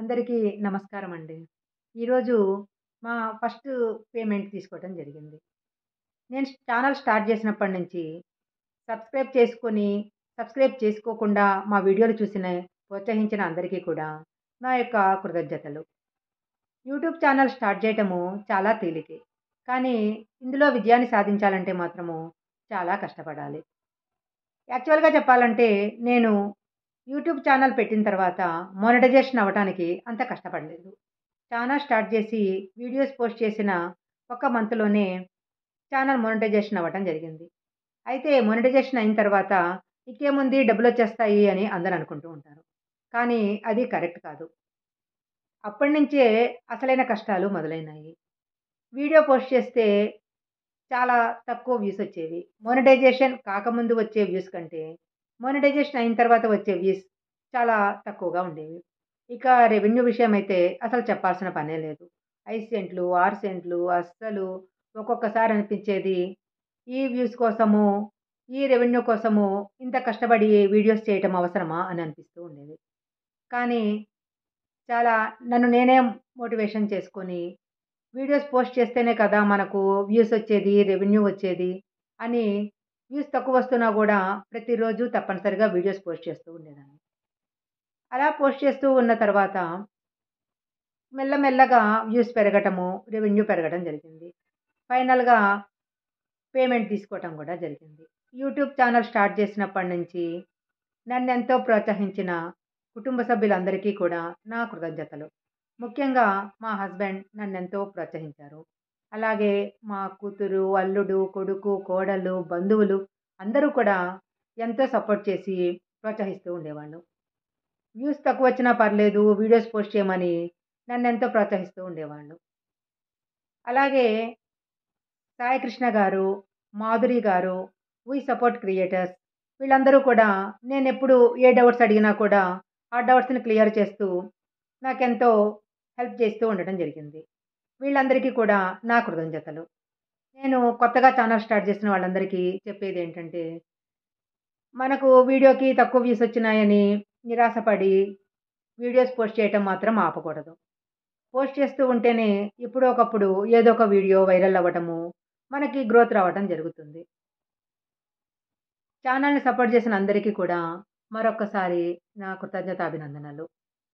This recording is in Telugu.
అందరికీ నమస్కారం అండి. ఈరోజు మా ఫస్ట్ పేమెంట్ తీసుకోవటం జరిగింది. నేను ఛానల్ స్టార్ట్ చేసినప్పటి నుంచి సబ్స్క్రైబ్ చేసుకొని, సబ్స్క్రైబ్ చేసుకోకుండా మా వీడియోలు ప్రోత్సహించిన అందరికీ కూడా నా యొక్క కృతజ్ఞతలు. యూట్యూబ్ ఛానల్ స్టార్ట్ చేయటము చాలా తేలికే. కానీ ఇందులో విజయాన్ని సాధించాలంటే మాత్రము చాలా కష్టపడాలి. యాక్చువల్‌గా చెప్పాలంటే నేను యూట్యూబ్ ఛానల్ పెట్టిన తర్వాత మానిటైజేషన్ అవ్వటానికి అంత కష్టపడలేదు. ఛానల్ స్టార్ట్ చేసి వీడియోస్ పోస్ట్ చేసిన ఒక మంత్‌లోనే ఛానల్ మానిటైజేషన్ అవ్వటం జరిగింది. అయితే మానిటైజేషన్ అయిన తర్వాత ఇంకేముంది డబ్బులొచ్చేస్తాయి అని అందరూ అనుకుంటూ ఉంటారు. కానీ అది కరెక్ట్ కాదు. అప్పటినుంచే అసలైన కష్టాలు మొదలైనాయి. వీడియో పోస్ట్ చేస్తే చాలా తక్కువ వ్యూస్ వచ్చేవి. మానిటైజేషన్ కాకముందు వచ్చే వ్యూస్ కంటే, మానిటైజేషన్ అయిన తర్వాత వచ్చే వ్యూస్ చాలా తక్కువగా ఉండేవి. ఇక రెవెన్యూ విషయమైతే అసలు చెప్పాల్సిన పనే లేదు. 5 సెంట్లు, 6 సెంట్లు అస్సలు ఒక్కొక్కసారి అనిపించేది, ఈ వ్యూస్ కోసము, ఈ రెవెన్యూ కోసము ఇంత కష్టపడి వీడియోస్ చేయటం అవసరమా అని అనిపిస్తూ ఉండేది. కానీ చాలా నన్ను నేనే మోటివేషన్ చేసుకొని వీడియోస్ పోస్ట్ చేస్తేనే కదా మనకు వ్యూస్ వచ్చేది, రెవెన్యూ వచ్చేది అని వ్యూస్ తక్కువొస్తున్నా గూడా ప్రతిరోజు తప్పనిసరిగా వీడియోస్ పోస్ట్ చేస్తూ ఉండేదాన్ని. అలా పోస్ట్ చేస్తూ ఉన్న తర్వాత మెల్లమెల్లగా వ్యూస్ పెరగటము, రెవెన్యూ పెరగడం జరిగింది. ఫైనల్‌గా పేమెంట్ తీసుకోవటం గూడా జరిగింది. యూట్యూబ్ ఛానల్ స్టార్ట్ చేసినప్పటి నుంచి నన్నెంతో ప్రోత్సహించిన కుటుంబ సభ్యులందరికీ కూడా నా కృతజ్ఞతలు. ముఖ్యంగా మా హస్బెండ్ నన్నెంతో ప్రోత్సహించారు. అలాగే మా కూతురు, అల్లుడు, కొడుకు, కోడలు, బంధువులు అందరూ కూడా ఎంతో సపోర్ట్ చేసి ప్రోత్సహిస్తూ ఉండేవాళ్ళు. వ్యూస్ తక్కువొచ్చినా పర్లేదు వీడియోస్ పోస్ట్ చేయమని నన్నెంతో ప్రోత్సహిస్తూ ఉండేవాళ్ళు. అలాగే సాయికృష్ణ గారు, మాధురి గారు, వి సపోర్ట్ క్రియేటర్స్ వీళ్ళందరూ కూడా నేనెప్పుడు ఏ డౌట్స్ అడిగినా కూడా ఆ డౌట్స్‌ని క్లియర్ చేస్తూ నాకెంతో హెల్ప్ చేస్తూ ఉండటం జరిగింది. వీళ్ళందరికీ కూడా నా కృతజ్ఞతలు. నేను కొత్తగా ఛానల్ స్టార్ట్ చేసిన వాళ్ళందరికీ చెప్పేదేంటంటే, మనకు వీడియోకి తక్కువ వ్యూస్ వచ్చినాయని నిరాశపడి వీడియోస్ పోస్ట్ చేయటం మాత్రం ఆపకూడదు. పోస్ట్ చేస్తూ ఉంటేనే ఎప్పుడో ఒకప్పుడు ఏదో ఒక వీడియో వైరల్ అవ్వటము, మనకి గ్రోత్ రావటం జరుగుతుంది. ఛానల్‌ని సపోర్ట్ చేసిన అందరికీ కూడా మరొక్కసారి నా కృతజ్ఞతాభినందనలు.